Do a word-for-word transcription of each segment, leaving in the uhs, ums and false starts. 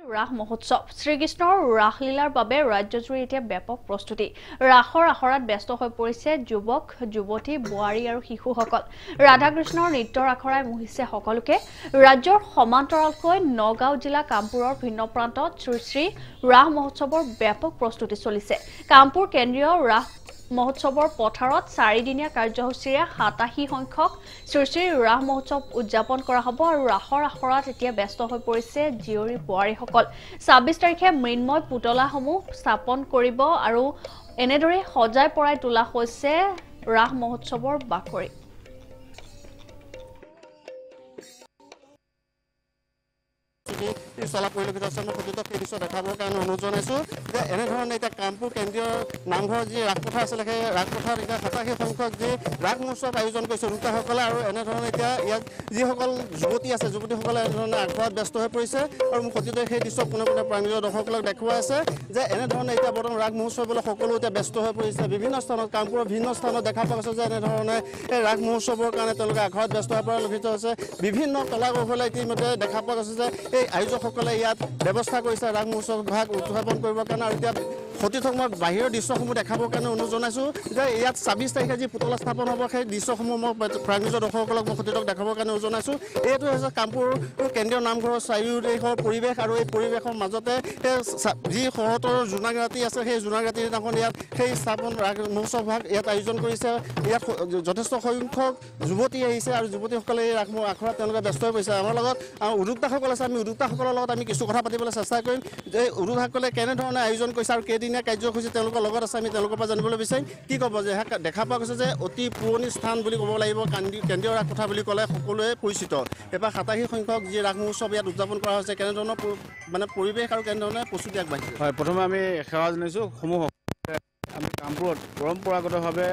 ৰাস মহোৎসৱ শ্ৰীকৃষ্ণৰ ৰাসলীলাৰ বাবে ৰাজ্যজুৰি এতিয়া ব্যাপক প্ৰস্তুতি ৰাসৰ আখৰাত ব্যস্ত হৈ পৰিছে যুৱক যুৱতী বোৱাৰী আৰু শিশুসকল ৰাধাকৃষ্ণৰ নৃত্যৰ আখৰাই মোহিছে সকলোকে ৰাজ্যৰ সমান্তৰালকৈ নগাঁও জিলা কামপুৰৰ ভিন্ন প্ৰান্তত শ্ৰী শ্ৰী ৰাস মহোৎসৱৰ ব্যাপক প্ৰস্তুতি চলিছে কামপুৰ কেন্দ্ৰীয় ৰাস মহোৎসৱৰ পথাৰত চাৰিদিনীয়া কাৰ্যসূচীৰে সাতাশী সংখ্যক শ্ৰী শ্ৰী ৰাস মহোৎসৱ উদযাপন কৰা হ'ব আৰু ৰাসৰ আখৰাত এতিয়া ব্যস্ত হৈ পৰিছে জীয়ৰী বোৱাৰীসকল ছাব্বিছ তাৰিখে মৃন্ময় পুতলাসমূহ স্থাপন কৰিব আৰু এনেদৰে সজাই পৰাই তোলা হৈছে ৰাস মহোৎসৱৰ বাকৰি চলা পৰিলক্ষিত আছে মই প্ৰতিটো সেই দৃশ্য দেখাবৰ কাৰণে অনুৰোধ জনাইছোঁ যে এনেধৰণে এতিয়া কামপুৰ কেন্দ্ৰীয় নামঘৰৰ যি ৰাসপথাৰ আছিলে সেই ৰাসপথাৰত এতিয়া সাতাশী সংখ্যক যি ৰাস মহোৎসৱ আয়োজন কৰিছে উৰুকাসকলে আৰু এনেধৰণে এতিয়া ইয়াত যিসকল যুৱতী আছে যুৱতীসকলে এনেধৰণে আখৰাত ব্যস্ত হৈ পৰিছে আৰু মোক প্ৰতিটো সেই দৃশ্য পোনে পোনে প্ৰাঞ্জল দৰ্শকসকলক দেখুৱাই আছে যে এনেধৰণে এতিয়া বৰ্তমান ৰাস মহোৎসৱলৈ সকলো এতিয়া ব্যস্ত হৈ পৰিছে বিভিন্ন স্থানত কামপুৰৰ বিভিন্ন স্থানত দেখা পোৱা গৈছে যে এনেধৰণে এই ৰাস মহোৎসৱৰ কাৰণে তেওঁলোকে আখৰাত ব্যস্ত হৈ পৰা লক্ষিত হৈছে বিভিন্ন কলা কৌশলে ইতিমধ্যে দেখা পোৱা গৈছে যে এই আয়োজকসকলে ইয়াত ব্যৱস্থা কৰিছে ৰাস মহোৎসৱ ভাগ উদযাপন কৰিবৰ কাৰণে আৰু এতিয়া সঠিক মই বাহিৰৰ দৃশ্যসমূহ দেখাবৰ কাৰণে অনুৰোধ জনাইছোঁ যে ইয়াত ছাব্বিছ তাৰিখে যি পুতলা স্থাপন হ'ব সেই দৃশ্যসমূহ মই প্ৰাঞ্জল দৰ্শকসকলক মই সঠিক দেখাবৰ কাৰণে অনুৰোধ জনাইছোঁ এইটো হৈছে কামপুৰ কেন্দ্ৰীয় নামঘৰৰ চাৰিওদিশৰ পৰিৱেশ আৰু এই পৰিৱেশৰ মাজতে যি শৰতৰ জোনাক ৰাতি আছে সেই জোনাক ৰাতিৰ দিনাখন ইয়াত সেই স্থাপন ৰাস মহোৎসৱ ভাগ ইয়াত আয়োজন কৰিছে ইয়াত যথেষ্ট সংখ্যক যুৱতী আহিছে আৰু যুৱতীসকলে এই ৰাস আখৰাত তেওঁলোকে ব্যস্ত হৈ পৰিছে আমাৰ লগত উদ্যোক্তাসকল আছে আমি উদ্যোক্তাসকলৰ লগত আমি কিছু কথা পাতিবলৈ চেষ্টা কৰিম যে উদ্যোক্তাসকলে কেনেধৰণে আয়োজন কৰিছে আৰু কেইদিনীয়া কাৰ্যসূচী তেওঁলোকৰ লগত আছে আমি তেওঁলোকৰ পৰা জানিবলৈ বিচাৰিম কি ক'ব যে দেখা পোৱা গৈছে যে অতি পুৰণি স্থান বুলি ক'ব লাগিব কেন্দ্ৰীয় ৰাস পথাৰ বুলি ক'লে সকলোৱে পৰিচিত এবাৰ সাতাশী সংখ্যক যি ৰাস মহোৎসৱ ইয়াত উদযাপন কৰা হৈছে কেনেধৰণৰ মানে পৰিৱেশ আৰু কেনেধৰণে প্ৰস্তুতি আগবাঢ়িছে হয় প্ৰথমে আমি সেৱা জনাইছোঁ সমূহক আমি কামপুৰত পৰম্পৰাগতভাৱে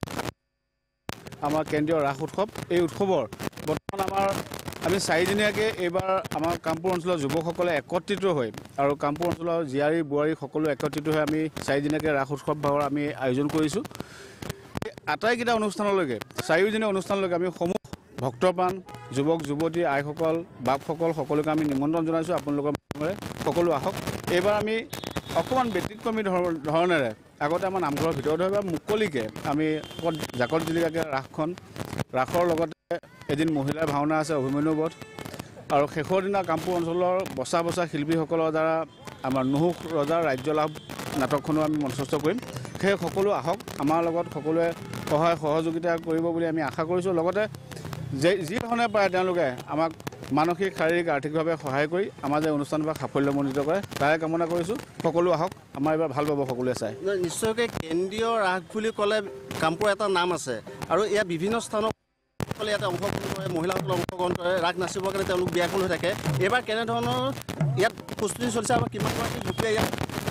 আমাৰ কেন্দ্ৰীয় ৰাস উৎসৱ এই উৎসৱৰ বৰ্তমান আমাৰ আমি চাৰিদিনীয়াকৈ এইবাৰ আমাৰ কামপুৰ অঞ্চলৰ যুৱকসকলে একত্ৰিত হৈ আৰু কামপুৰ অঞ্চলৰ জীয়াৰী বোৱাৰী সকলো একত্ৰিত হৈ আমি চাৰিদিনীয়াকৈ ৰাস উৎসৱ ভাগৰ আমি আয়োজন কৰিছোঁ এই আটাইকেইটা অনুষ্ঠানলৈকে চাৰিওদিনীয়া অনুষ্ঠানলৈকে আমি সমূহ ভক্তপ্ৰাণ যুৱক যুৱতী আইসকল বাপসকল সকলোকে আমি নিমন্ত্ৰণ জনাইছোঁ আপোনালোকৰ মাধ্যমেৰে সকলো আহক এইবাৰ আমি অকণমান ব্যতিক্ৰমী ধৰণেৰে আগতে আমাৰ নামঘৰৰ ভিতৰত হয় বা মুকলিকৈ আমি জাকত জিলিকাকৈ ৰাসখন ৰাসৰ লগতে এদিন মহিলাৰ ভাওনা আছে অভিমন্যু বধ আৰু শেষৰ দিনা কামপুৰ অঞ্চলৰ বচা বচা শিল্পীসকলৰ দ্বাৰা আমাৰ নুহুক ৰজাৰ ৰাজ্য লাভ নাটকখনো আমি মঞ্চস্থ কৰিম সেই সকলো আহক আমাৰ লগত সকলোৱে সহায় সহযোগিতা কৰিব বুলি আমি আশা কৰিছোঁ লগতে যে যিধৰণে পাৰে তেওঁলোকে আমাক মানসিক শাৰীৰিক আৰ্থিকভাৱে সহায় কৰি আমাৰ যে অনুষ্ঠানভাগ সাফল্যমণ্ডিত কৰে তাৰে কামনা কৰিছোঁ সকলো আহক আমাৰ এইবাৰ ভাল পাব সকলোৱে চাই নিশ্চয়কৈ কেন্দ্ৰীয় ৰাস বুলি ক'লে কামপুৰ এটা নাম আছে আৰু ইয়াত বিভিন্ন স্থানত ইয়াতে অংশগ্ৰহণ কৰে মহিলাসকলে অংশগ্ৰহণ কৰে ৰাস নাচিবৰ কাৰণে তেওঁলোক ব্যাকুল হৈ থাকে এইবাৰ কেনেধৰণৰ ইয়াত প্ৰস্তুতি চলিছে আৰু কিমানগৰাকী গোটেই ইয়াত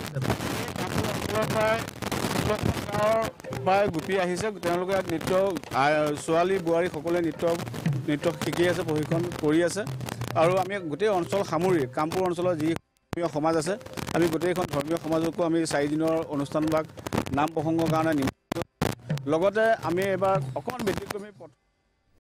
প্ৰায় গোপী আহিছে তেওঁলোকে ইয়াত নৃত্য ছোৱালী বোৱাৰী সকলোৱে নৃত্য নৃত্য শিকি আছে প্ৰশিক্ষণ কৰি আছে আৰু আমি গোটেই অঞ্চল সামৰি কামপুৰ অঞ্চলৰ যি ধৰ্মীয় সমাজ আছে আমি গোটেইখন ধৰ্মীয় সমাজকো আমি চাৰিদিনৰ অনুষ্ঠানভাগ নাম প্ৰসংগৰ কাৰণে নিমন্ত্ৰণ লগতে আমি এইবাৰ অকণমান ব্যতিক্ৰমী